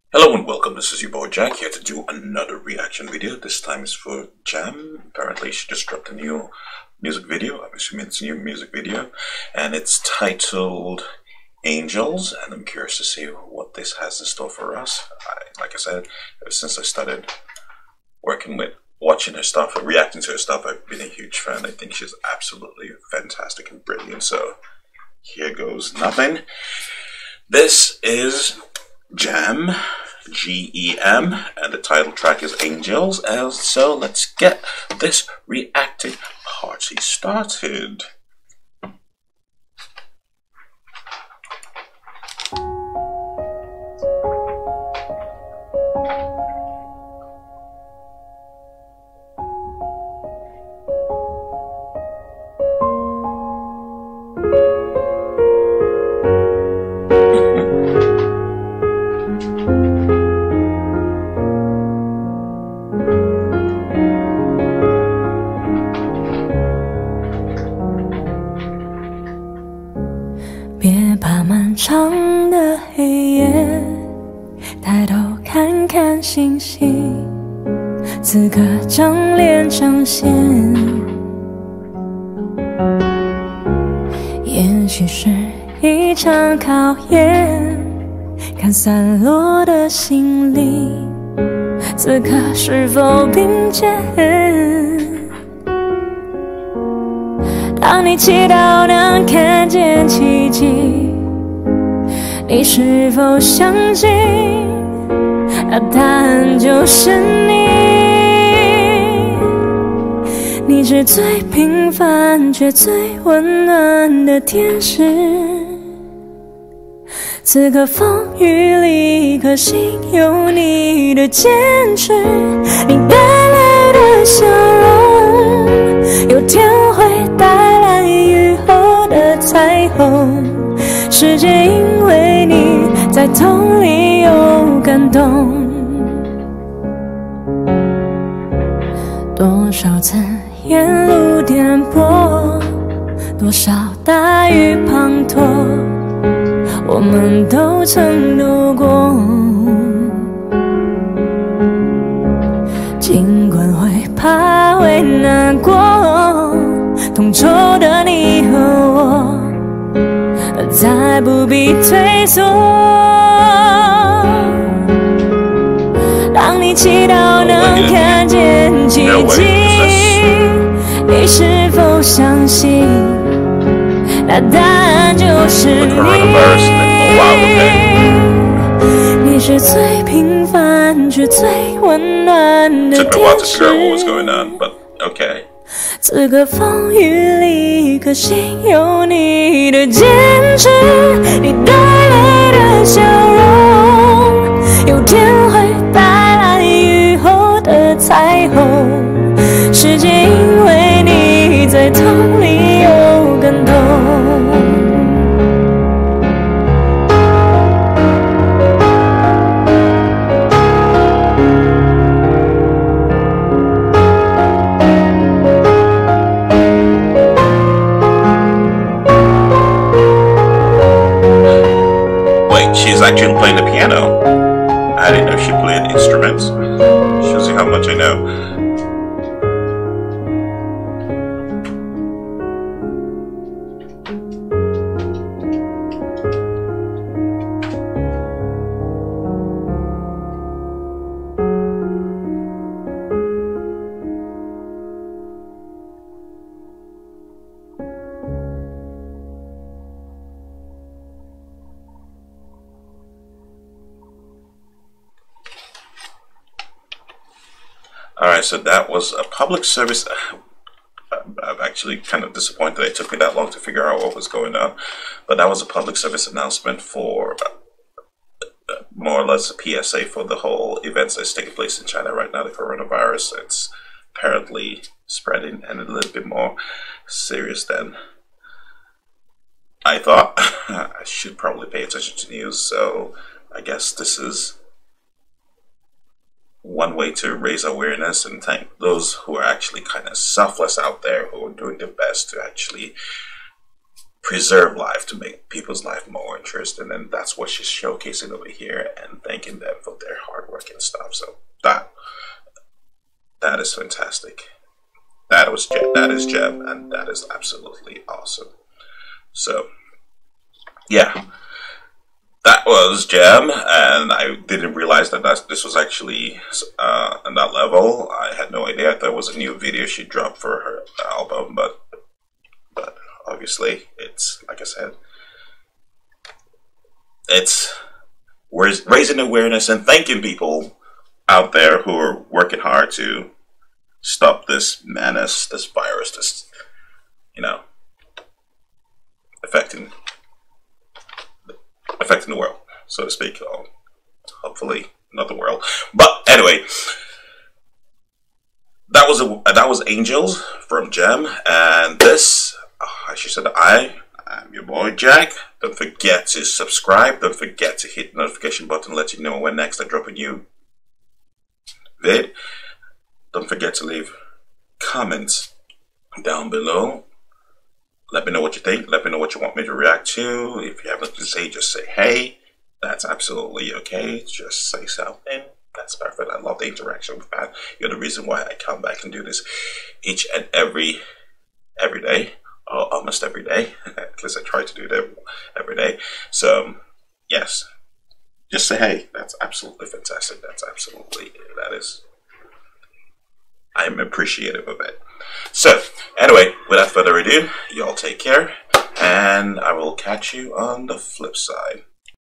Hello and welcome, this is your boy Jack here to do another reaction video. This time is for G.E.M. Apparently she just dropped a new music video. I'm assuming it's a new music video. And it's titled Angels, and I'm curious to see what this has in store for us. Like I said, ever since I started watching her stuff, or reacting to her stuff, I've been a huge fan. I think she's absolutely fantastic and brilliant. So here goes nothing. This is G.E.M., G.E.M., and the title track is Angels. So let's get this reacting party started. 别怕漫长的黑夜，抬头看看星星，此刻张脸彰显。也许是一场考验，看散落的心灵，此刻是否并肩？当你祈祷能看见奇迹，你是否相信答案就是你？你是最平凡却最温暖的天使，此刻风雨里可心有你的坚持，你带来的笑容，有天会带来雨后的彩虹，世界因为你在痛里有感动。多少次沿路颠簸，多少大雨滂沱，我们都曾度过。尽管会怕会难过，同舟的你和我再不必退缩。当你祈祷能看见奇迹，你是否相信那答案就是你是最平凡却最温暖的天使，此刻风雨里可心有你的坚持，你带来的笑容，有天会带来雨后的彩虹，世界因为你在痛里有感动。 She's actually playing the piano. I didn't know she played instruments. Shows you how much I know. Alright, so that was a public service. I'm actually kind of disappointed it took me that long to figure out what was going on. But that was a public service announcement for more or less a PSA for the whole events that's taking place in China right now, the coronavirus. It's apparently spreading and a little bit more serious than I thought. I should probably pay attention to news, so I guess this is one way to raise awareness and thank those who are actually kind of selfless out there, who are doing their best to actually preserve life, to make people's life more interesting, and that's what she's showcasing over here, and thanking them for their hard work and stuff. So that is fantastic. That is G.E.M., and that is absolutely awesome. So yeah, that was G.E.M., and I didn't realize that this was actually on that level. I had no idea. I thought it was a new video she dropped for her album, but obviously, it's, like I said, it's raising awareness and thanking people out there who are working hard to stop this menace, this virus, this, you know, affecting the world, so to speak. Hopefully not the world, but anyway, that was Angels from G.E.M., and this, she said, I'm your boy Jack. Don't forget to subscribe. Don't forget to hit the notification button, let you know when next I drop a new vid. Don't forget to leave comments down below. Let me know what you think. Let me know what you want me to react to. If you have nothing to say, just say hey. That's absolutely okay. Just say something. That's perfect. I love the interaction with that. You're the reason why I come back and do this each and every day. Almost every day. At least I try to do it every day. So yes, just say hey. That's absolutely fantastic. I'm appreciative of it. So anyway, without further ado, y'all take care, and I will catch you on the flip side.